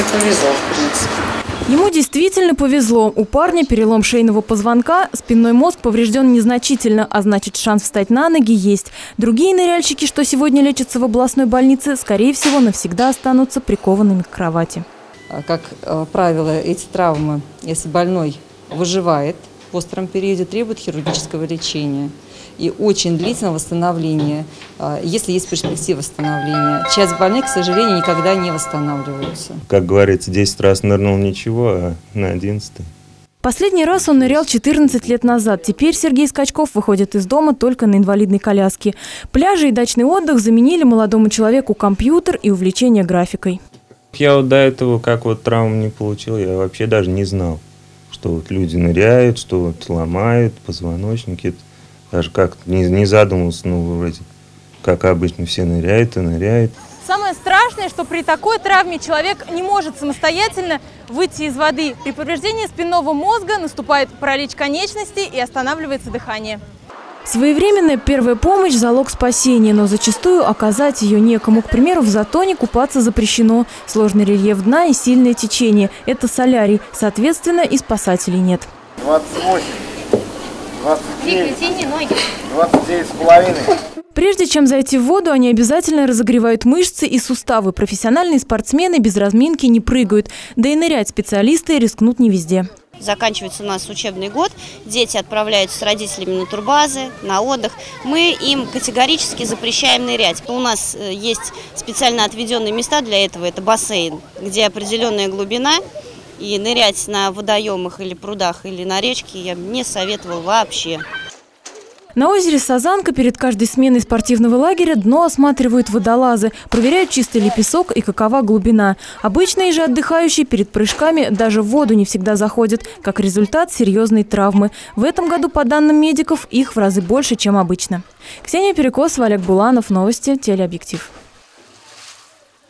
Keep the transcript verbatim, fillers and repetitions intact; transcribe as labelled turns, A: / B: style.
A: повезло, в принципе.
B: Ему действительно повезло. У парня перелом шейного позвонка, спинной мозг поврежден незначительно, а значит, шанс встать на ноги есть. Другие ныряльщики, что сегодня лечатся в областной больнице, скорее всего, навсегда останутся прикованными к кровати.
C: Как правило, эти травмы, если больной выживает в остром периоде, требуют хирургического лечения и очень длительного восстановления, если есть перспектива восстановления. Часть больных, к сожалению, никогда не восстанавливаются.
D: Как говорится, десять раз нырнул ничего, а на одиннадцатый.
B: Последний раз он нырял четырнадцать лет назад. Теперь Сергей Скачков выходит из дома только на инвалидной коляске. Пляжи и дачный отдых заменили молодому человеку компьютер и увлечение графикой.
D: Я вот до этого, как вот травму не получил, я вообще даже не знал, что вот люди ныряют, что вот ломают позвоночники. Даже как не, не задумался, ну, вроде, как обычно все ныряют и ныряют.
B: Самое страшное, что при такой травме человек не может самостоятельно выйти из воды. При повреждении спинного мозга наступает паралич конечностей и останавливается дыхание. Своевременная первая помощь – залог спасения, но зачастую оказать ее некому. К примеру, в Затоне купаться запрещено. Сложный рельеф дна и сильное течение – это солярий. Соответственно, и спасателей нет.
E: двадцать восемь, двадцать девять, двадцать девять с половиной.
B: Прежде чем зайти в воду, они обязательно разогревают мышцы и суставы. Профессиональные спортсмены без разминки не прыгают. Да и нырять специалисты рискнут не везде.
F: Заканчивается у нас учебный год, дети отправляются с родителями на турбазы, на отдых. Мы им категорически запрещаем нырять. У нас есть специально отведенные места для этого, это бассейн, где определенная глубина. И нырять на водоемах или прудах, или на речке я не советовал вообще.
B: На озере Сазанка перед каждой сменой спортивного лагеря дно осматривают водолазы, проверяют, чистый ли песок и какова глубина. Обычные же отдыхающие перед прыжками даже в воду не всегда заходят, как результат серьезной травмы. В этом году, по данным медиков, их в разы больше, чем обычно. Ксения Перекосова, Олег Буланов, новости, телеобъектив.